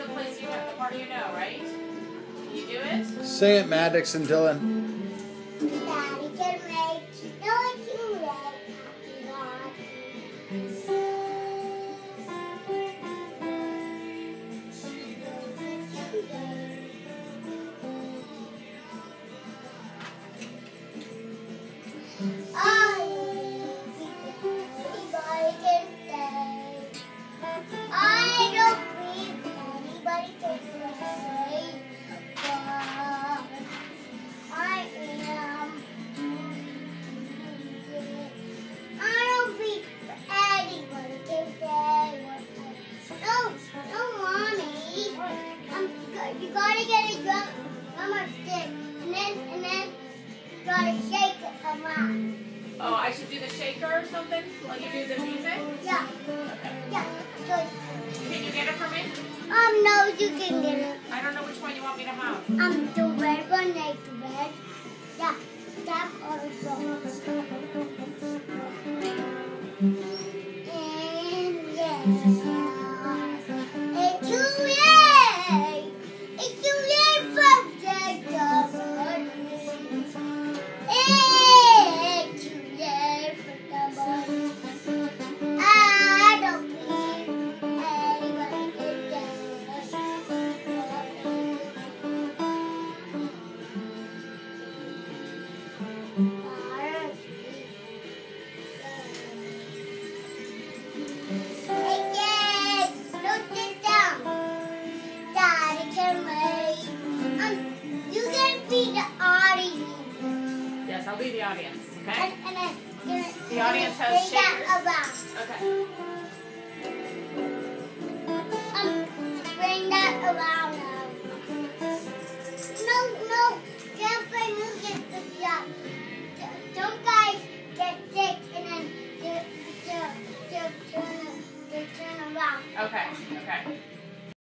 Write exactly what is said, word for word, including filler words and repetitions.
the place you know, the part you know, right? Can you do it? Sing it, Maddox and Dylan. Daddy can make no too late. You gotta get a drum, drummer stick, and then and then you gotta shake it around. Oh, I should do the shaker or something while you do the music? Yeah. Okay. Yeah. Good. Can you get it for me? Um, no, you can get it. I don't know which one you want me to have. Um, the red one, like the red. Yeah. That also. And yeah. It's too late. It's too late for the government. It's too late for the money. I don't believe anybody did that. Hey, Dad, look it down. Daddy can make. Um, you can be the audience. Yes, I'll be the audience, And, okay? and then you're, The audience has bring that shakers. around. Okay. Um, bring that around now. No, no, can't play music with that. Don't guys get sick and then they, they, they, turn, they turn around. Okay, okay.